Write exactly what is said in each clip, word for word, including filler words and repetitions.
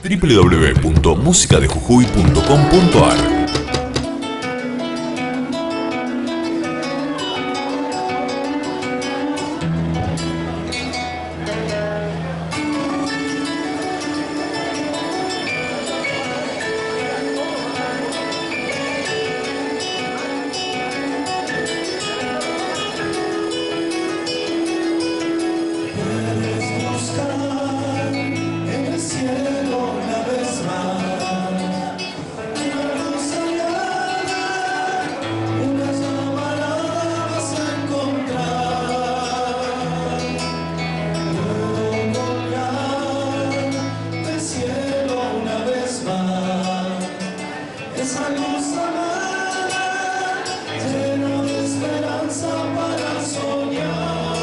w w w punto música de jujuy punto com punto a r. Esa luz amada, llena de esperanza para soñar.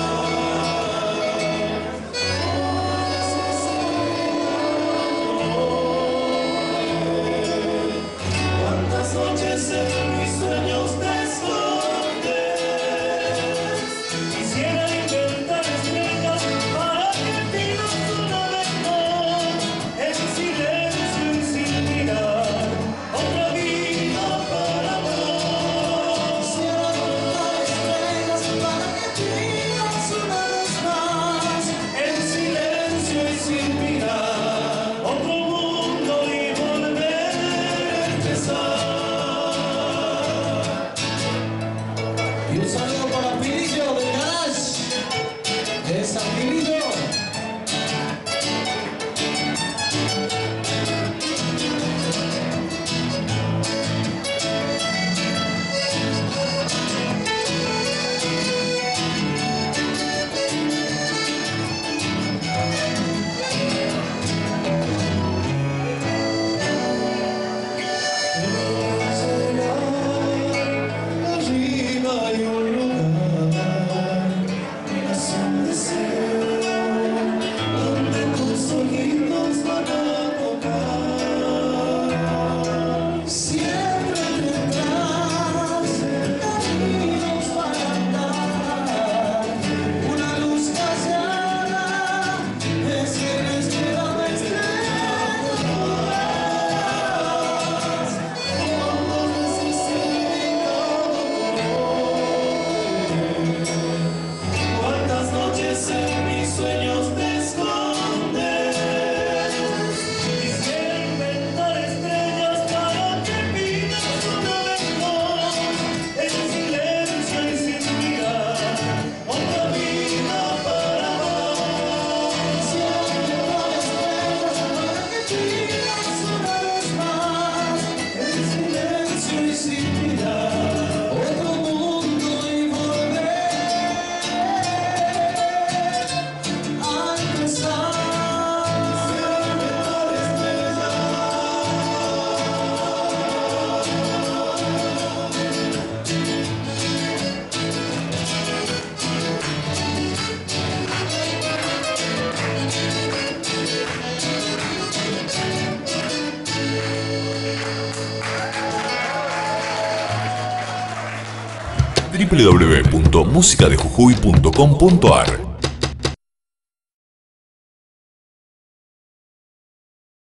Cuántas noches en mis sueños te escondes. Quisiera inventar estrellas para que pidas una vez más, en silencio y sin mirar. Otra vida para vos. Quisiera contar estrellas para que pidas una vez más, en silencio y sin mirar. Otro mundo y volver a empezar. Y un saludo para Pilillo del Garage de San Pilillo. Arriba hay un lugar, es un deseo, donde tus ojitos van a tocar. Siempre detrás de caminos para andar, una luz callada es quien espera la estrella fugaz. Cuando cuántas noches en mis sueños te escondes. Quisiera inventar estrellas para que pidas una vez más, en silencio y sin mirar. Otra vida para vos. Quisiera inventar estrellas para que pidas una vez más, en silencio y sin mirar. Otro mundo y volver a empezar. w w w punto música de jujuy punto com punto a r.